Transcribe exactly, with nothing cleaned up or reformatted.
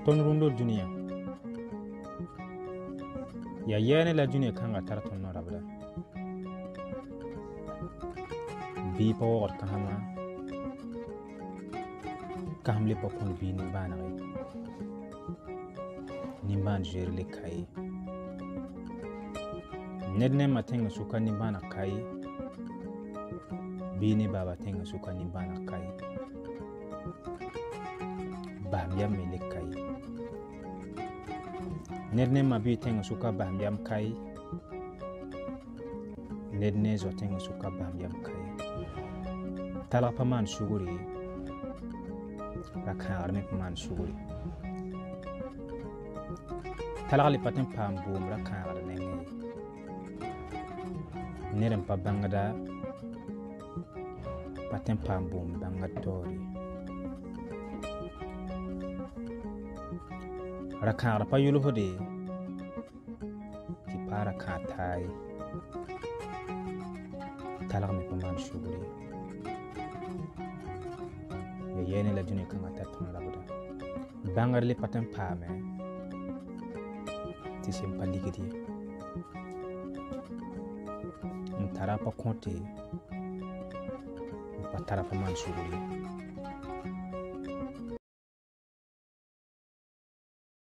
ton rundo dunia ya yene la dunia kanga tar ton no rabda bi pa wor kahama kamle pa kon bi ni bana gai ni ban jer le kai nedne matenga suka ni bana kai bi ni baba tenga suka ni bana kai bahmyam me kai nedne mabi tenga suka bahmyam kai nedne zo tenga suka bahmyam kai tala paman suguri rakha arme paman suguri tala li paten pam boom rakha arne ngi nerem pa bangada paten pam boom bangatori rakha pa yulu hode ti para khatai tala me paman suguri ye yene la dunia kanga tatuna labuda bangar li paten pame ti simpali gidi ntara pa konti pa tara pa man suguri